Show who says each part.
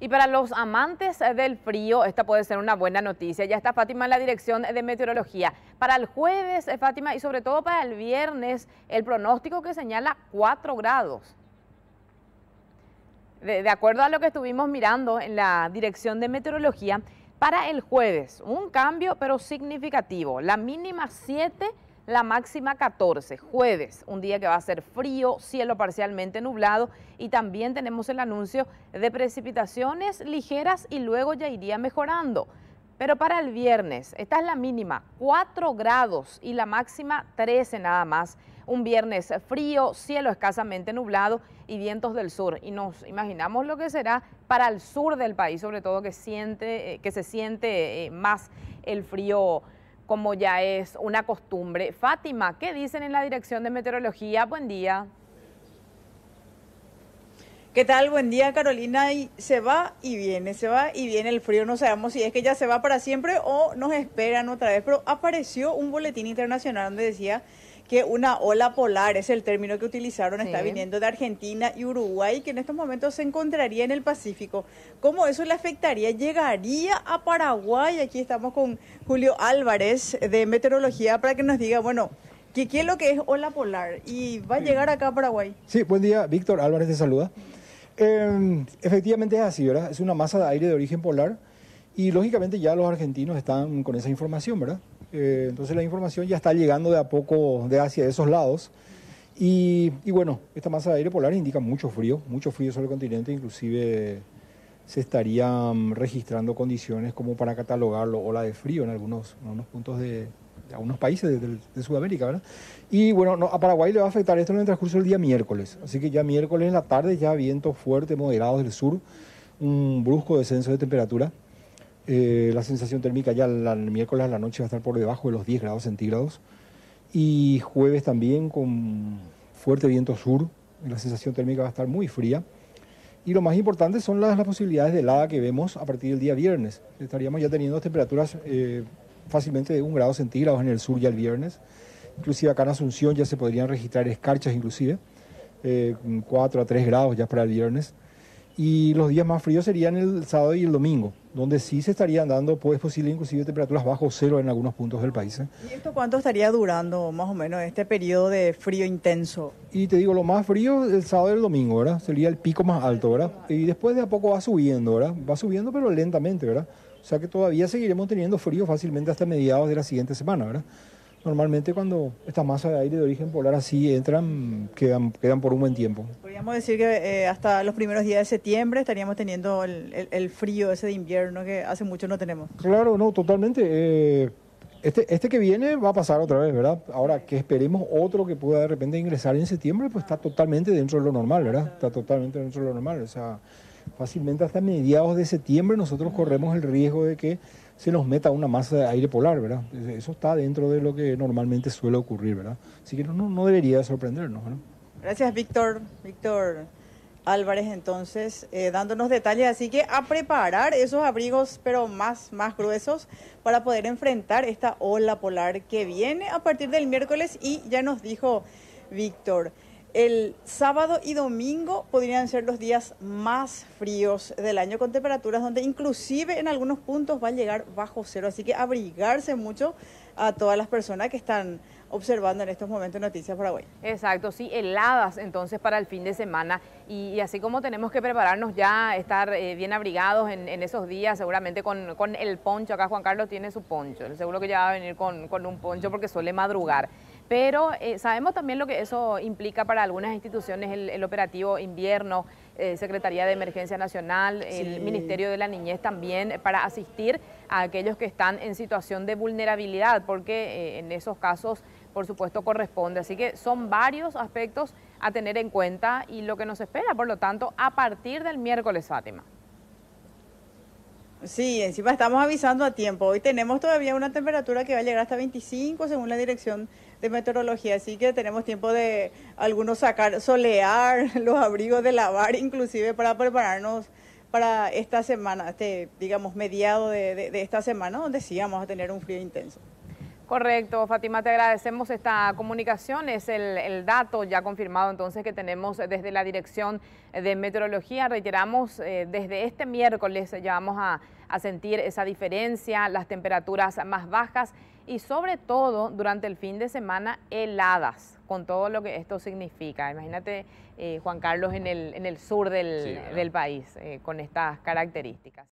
Speaker 1: Y para los amantes del frío, esta puede ser una buena noticia. Ya está Fátima en la dirección de meteorología. Para el jueves, Fátima, y sobre todo para el viernes, el pronóstico que señala 4 grados. De acuerdo a lo que estuvimos mirando en la dirección de meteorología, para el jueves, un cambio pero significativo. La mínima 7, la máxima 14. Jueves, un día que va a ser frío, cielo parcialmente nublado y también tenemos el anuncio de precipitaciones ligeras y luego ya iría mejorando. Pero para el viernes, esta es la mínima, 4 grados y la máxima 13 nada más. Un viernes frío, cielo escasamente nublado y vientos del sur. Y nos imaginamos lo que será para el sur del país, sobre todo que se siente más el frío como ya es una costumbre. Fátima, ¿qué dicen en la dirección de meteorología? Buen día.
Speaker 2: ¿Qué tal? Buen día, Carolina. Y se va y viene el frío. No sabemos si es que ya se va para siempre o nos esperan otra vez. Pero apareció un boletín internacional donde decía que una ola polar, es el término que utilizaron, está viniendo de Argentina y Uruguay, que en estos momentos se encontraría en el Pacífico. ¿Cómo eso le afectaría? ¿Llegaría a Paraguay? Aquí estamos con Julio Álvarez de Meteorología para que nos diga, bueno, ¿qué es lo que es ola polar? ¿Y va a llegar acá a Paraguay?
Speaker 3: Sí, buen día, Víctor Álvarez te saluda. Efectivamente es así, ¿verdad? Es una masa de aire de origen polar y lógicamente ya los argentinos están con esa información, ¿verdad? Entonces la información ya está llegando de a poco de hacia esos lados y bueno, esta masa de aire polar indica mucho frío sobre el continente, inclusive se estarían registrando condiciones como para catalogarlo ola de frío en algunos puntos de algunos países de Sudamérica, ¿verdad? Y bueno, a Paraguay le va a afectar esto en el transcurso del día miércoles, así que ya miércoles en la tarde ya vientos fuertes, moderados del sur, un brusco descenso de temperatura. La sensación térmica ya el miércoles a la noche va a estar por debajo de los 10 grados centígrados y jueves también con fuerte viento sur, la sensación térmica va a estar muy fría y lo más importante son las posibilidades de helada que vemos a partir del día viernes. Estaríamos ya teniendo temperaturas fácilmente de 1 grado centígrados en el sur ya el viernes, inclusive acá en Asunción ya se podrían registrar escarchas inclusive, 4 a 3 grados ya para el viernes. Y los días más fríos serían el sábado y el domingo, donde sí se estarían dando, pues posible inclusive temperaturas bajo cero en algunos puntos del país.
Speaker 2: ¿Y esto cuánto estaría durando más o menos este periodo de frío intenso?
Speaker 3: Y te digo, lo más frío el sábado y el domingo, ¿verdad? Sería el pico más alto, ¿verdad? Y después de a poco va subiendo, ¿verdad? Va subiendo pero lentamente, ¿verdad? O sea que todavía seguiremos teniendo frío fácilmente hasta mediados de la siguiente semana, ¿verdad? Normalmente cuando estas masas de aire de origen polar así entran, quedan por un buen tiempo.
Speaker 2: Podríamos decir que hasta los primeros días de septiembre estaríamos teniendo el frío ese de invierno que hace mucho no tenemos.
Speaker 3: Claro, no, totalmente. Este que viene va a pasar otra vez, ¿verdad? Ahora, que esperemos otro que pueda de repente ingresar en septiembre, pues está totalmente dentro de lo normal, ¿verdad? Está totalmente dentro de lo normal. O sea, fácilmente hasta mediados de septiembre nosotros corremos el riesgo de que se nos meta una masa de aire polar, ¿verdad? Eso está dentro de lo que normalmente suele ocurrir, ¿verdad? Así que no debería sorprendernos, ¿no?
Speaker 2: Gracias, Víctor Álvarez, entonces, dándonos detalles. Así que a preparar esos abrigos, pero más gruesos, para poder enfrentar esta ola polar que viene a partir del miércoles. Y ya nos dijo Víctor, el sábado y domingo podrían ser los días más fríos del año, con temperaturas donde inclusive en algunos puntos va a llegar bajo cero. Así que abrigarse mucho a todas las personas que están observando en estos momentos Noticias Paraguay.
Speaker 1: Exacto, sí, heladas entonces para el fin de semana y así como tenemos que prepararnos ya, estar bien abrigados en esos días, seguramente con el poncho. Acá Juan Carlos tiene su poncho, seguro que ya va a venir con un poncho porque suele madrugar. Pero sabemos también lo que eso implica para algunas instituciones, el operativo invierno, Secretaría de Emergencia Nacional, el Ministerio de la Niñez también, para asistir a aquellos que están en situación de vulnerabilidad, porque en esos casos, por supuesto, corresponde. Así que son varios aspectos a tener en cuenta y lo que nos espera, por lo tanto, a partir del miércoles, Fátima.
Speaker 2: Sí, encima estamos avisando a tiempo. Hoy tenemos todavía una temperatura que va a llegar hasta 25 según la dirección de meteorología, así que tenemos tiempo de algunos sacar, solear los abrigos, de lavar inclusive para prepararnos para esta semana, digamos mediado de esta semana, donde sí vamos a tener un frío intenso.
Speaker 1: Correcto, Fátima, te agradecemos esta comunicación. Es el dato ya confirmado entonces que tenemos desde la Dirección de Meteorología. Reiteramos, desde este miércoles ya vamos a sentir esa diferencia, las temperaturas más bajas y sobre todo durante el fin de semana heladas, con todo lo que esto significa. Imagínate, Juan Carlos, en el sur del país, con estas características.